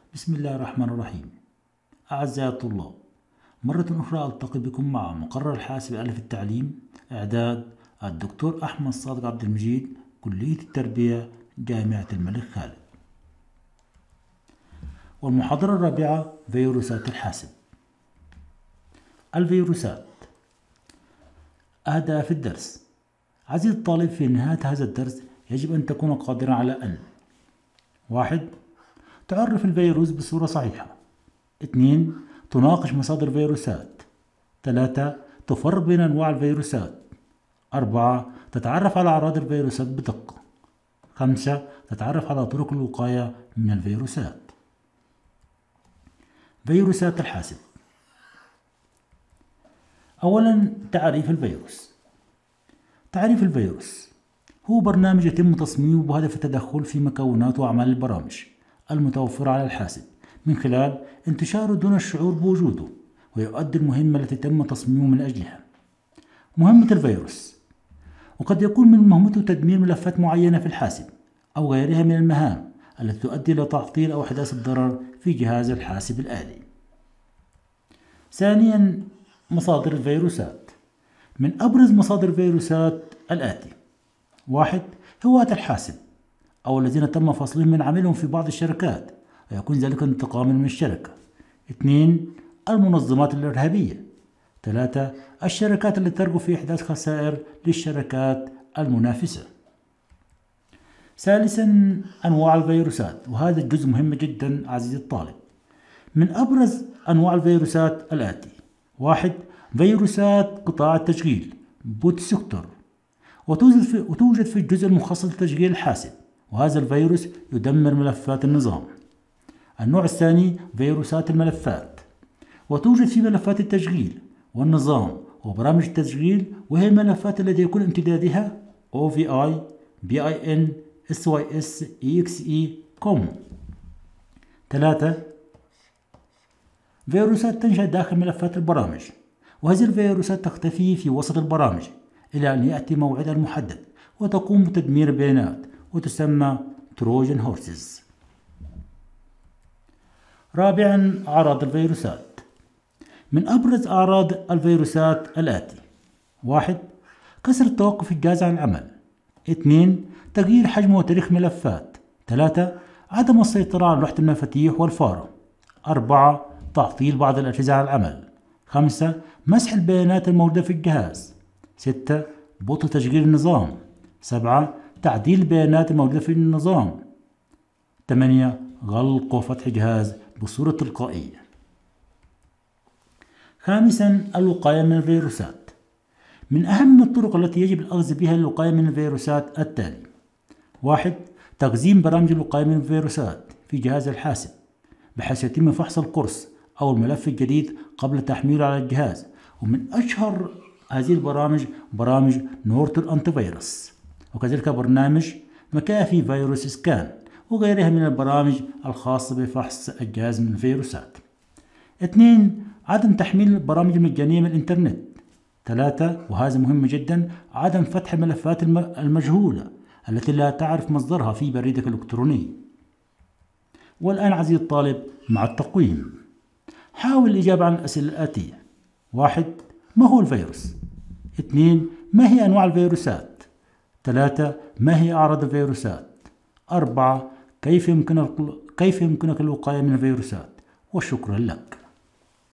بسم الله الرحمن الرحيم. أعزائي الطلاب، مرة أخرى ألتقي بكم مع مقرر الحاسب ألف التعليم، إعداد الدكتور أحمد صادق عبد المجيد، كلية التربية، جامعة الملك خالد. والمحاضرة الرابعة: فيروسات الحاسب. الفيروسات. أهداف الدرس. عزيزي الطالب، في نهاية هذا الدرس يجب أن تكون قادرا على أن: 1. تعرف الفيروس بصورة صحيحة. 2. تناقش مصادر فيروسات. 3. تفرق بين أنواع الفيروسات. 4. تتعرف على أعراض الفيروسات بدقة. 5. تتعرف على طرق الوقاية من الفيروسات. فيروسات الحاسب. أولا، تعريف الفيروس. تعريف الفيروس هو برنامج يتم تصميمه بهدف التدخل في مكونات وأعمال البرامج المتوفرة على الحاسب من خلال انتشاره دون الشعور بوجوده، ويؤدي المهمة التي تم تصميمه من أجلها. مهمة الفيروس: وقد يكون من مهمته تدمير ملفات معينة في الحاسب أو غيرها من المهام التي تؤدي إلى تعطيل أو إحداث الضرر في جهاز الحاسب الآلي. ثانيا، مصادر الفيروسات. من أبرز مصادر الفيروسات الآتي: 1. هواة الحاسب أو الذين تم فصلهم من عملهم في بعض الشركات ويكون ذلك انتقاما من الشركة. 2. المنظمات الإرهابية. 3. الشركات التي ترغب في إحداث خسائر للشركات المنافسة. ثالثا، أنواع الفيروسات، وهذا الجزء مهم جدا عزيزي الطالب. من أبرز أنواع الفيروسات الآتي: 1. فيروسات قطاع التشغيل بوت سيكتور، وتوجد في الجزء المخصص لتشغيل الحاسب، وهذا الفيروس يدمر ملفات النظام. النوع الثاني فيروسات الملفات، وتوجد في ملفات التشغيل والنظام وبرامج التشغيل، وهي الملفات التي يكون امتدادها OVI BIN SYS EXE COM. 3. فيروسات تنشأ داخل ملفات البرامج، وهذه الفيروسات تختفي في وسط البرامج إلى أن يأتي موعدها المحدد وتقوم بتدمير البيانات، وتسمى تروجن هورسز. رابعا، أعراض الفيروسات. من أبرز أعراض الفيروسات الآتي: 1. كسر توقف الجهاز عن العمل. 2. تغيير حجم وتاريخ ملفات. 3. عدم السيطرة على لوحة المفاتيح والفارة. 4. تعطيل بعض الأجهزة عن العمل. 5. مسح البيانات الموجودة في الجهاز. 6. بطء تشغيل النظام. 7. تعديل البيانات الموجودة في النظام. 8. غلق وفتح جهاز بصورة تلقائية. خامسا، الوقاية من الفيروسات. من أهم الطرق التي يجب الأخذ بها للوقاية من الفيروسات التالي: 1. تخزين برامج الوقاية من الفيروسات في جهاز الحاسب، بحيث يتم فحص القرص أو الملف الجديد قبل تحميله على الجهاز، ومن أشهر هذه البرامج برامج نورتون أنتي فيروس، وكذلك برنامج مكافي فيروس سكان، وغيرها من البرامج الخاصة بفحص الجهاز من الفيروسات. 2. عدم تحميل البرامج المجانية من الإنترنت. 3. وهذا مهم جدا: عدم فتح الملفات المجهولة التي لا تعرف مصدرها في بريدك الإلكتروني. والآن عزيزي الطالب، مع التقويم. حاول الإجابة عن الأسئلة الآتية: 1. ما هو الفيروس؟ 2. ما هي أنواع الفيروسات؟ 3. ما هي أعراض الفيروسات؟ 4. كيف يمكنك الوقاية من الفيروسات؟ وشكرا لك.